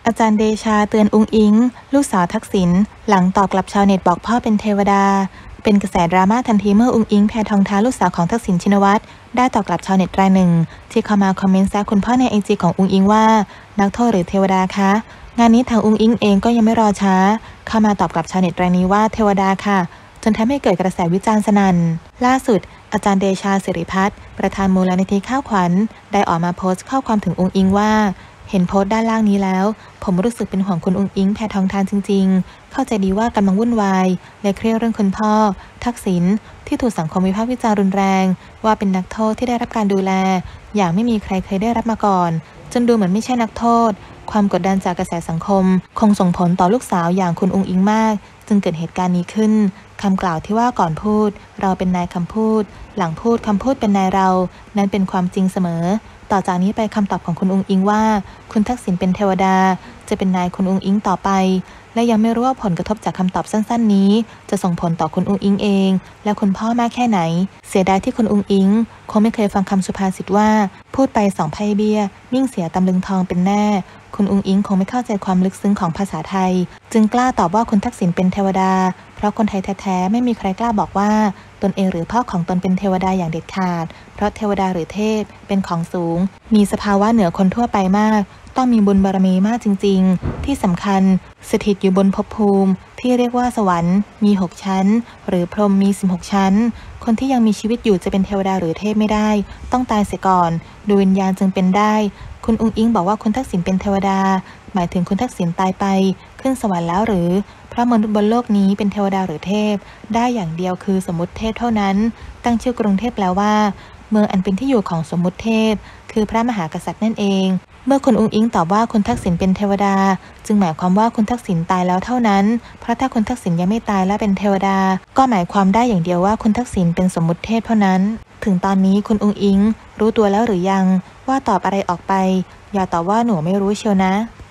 อาจารย์เดชาเตือนอุ๊งอิ๊งลูกสาวทักษิณหลังตอบกลับชาวเน็ตบอกพ่อเป็นเทวดาเป็นกระแสดราม่าทันทีเมื่ออุ๊งอิ๊งแพทองทานลูกสาวของทักษิณชินวัตรได้ตอบกลับชาวเน็ตรายหนึ่งที่เข้ามาคอมเมนต์แซะคุณพ่อในไอจีของอุ๊งอิ๊งว่านักโทษหรือเทวดาคะงานนี้ทางอุ๊งอิ๊งเองก็ยังไม่รอช้าเข้ามาตอบกลับชาวเน็ตรายนี้ว่าเทวดาค่ะจนทำให้เกิดกระแสวิจารณ์สนั่นล่าสุดอาจารย์เดชาสิริพัฒน์ประธานมูลนิธิข้าวขวัญได้ออกมาโพสต์ข้อความถึงอุ๊งอิ๊งว่าเห็นโพสต์ด้านล่างนี้แล้วผมรู้สึกเป็นห่วงคุณอุ๊งอิ๊งแพทองทานจริงๆเข้าใจดีว่ากำลังวุ่นวายและเครียดเรื่องคุณพ่อทักษิณที่ถูกสังคมวิพากษ์วิจารณ์รุนแรงว่าเป็นนักโทษที่ได้รับการดูแลอย่างไม่มีใครเคยได้รับมาก่อนจนดูเหมือนไม่ใช่นักโทษความกดดันจากกระแสสังคมคงส่งผลต่อลูกสาวอย่างคุณอุ๊งอิ๊งมากจึงเกิดเหตุการณ์นี้ขึ้นคำกล่าวที่ว่าก่อนพูดเราเป็นนายคำพูดหลังพูดคำพูดเป็นนายเรานั้นเป็นความจริงเสมอต่อจากนี้ไปคำตอบของคุณอุ๊งอิ๊งว่าคุณทักษิณเป็นเทวดาจะเป็นนายคุณอุ๊งอิ๊งต่อไปและยังไม่รู้ว่าผลกระทบจากคำตอบสั้นๆนี้จะส่งผลต่อคุณอุ๊งอิ๊งเองและคุณพ่อมากแค่ไหนเสียดายที่คุณอุ๊งอิ๊งคงไม่เคยฟังคำสุภาษิตว่าพูดไปสองไพ่เบี้ยนิ่งเสียตำลึงทองเป็นแน่คุณอุ๊งอิ๊งคงไม่เข้าใจความลึกซึ้งของภาษาไทยจึงกล้าตอบว่าคุณทักษิณเป็นเทวดาเพราะคนไทยแท้ๆไม่มีใครกล้าบอกว่าตนเองหรือพ่อของตนเป็นเทวดาอย่างเด็ดขาดเพราะเทวดาหรือเทพเป็นของสูงมีสภาวะเหนือคนทั่วไปมากต้องมีบุญบารมีมากจริงๆที่สำคัญสถิตอยู่บนภพภูมิที่เรียกว่าสวรรค์มี6ชั้นหรือพรหมมี16ชั้นคนที่ยังมีชีวิตอยู่จะเป็นเทวดาหรือเทพไม่ได้ต้องตายเสียก่อนดูวิญญาณจึงเป็นได้คุณอุ๊งอิ๊งบอกว่าคุณทักษิณเป็นเทวดาหมายถึงคุณทักษิณตายไปขึ้นสวรรค์แล้วหรือเพราะมนุษย์บนโลกนี้เป็นเทวดาหรือเทพได้อย่างเดียวคือสมมุติเทพเท่านั้นตั้งชื่อกรุงเทพแล้วว่าเมืองอันเป็นที่อยู่ของสมมุติเทพคือพระมหากษัตริย์นั่นเองเมื่อคุณอุ๊งอิ๊งตอบว่าคุณทักษิณเป็นเทวดาจึงหมายความว่าคุณทักษิณตายแล้วเท่านั้นเพราะถ้าคุณทักษิณยังไม่ตายและเป็นเทวดาก็หมายความได้อย่างเดียวว่าคุณทักษิณเป็นสมมุติเทพเท่านั้นถึงตอนนี้คุณอุ๊งอิ๊งรู้ตัวแล้วหรือยังว่าตอบอะไรออกไปอย่าตอบว่าหนูไม่รู้เชียวนะ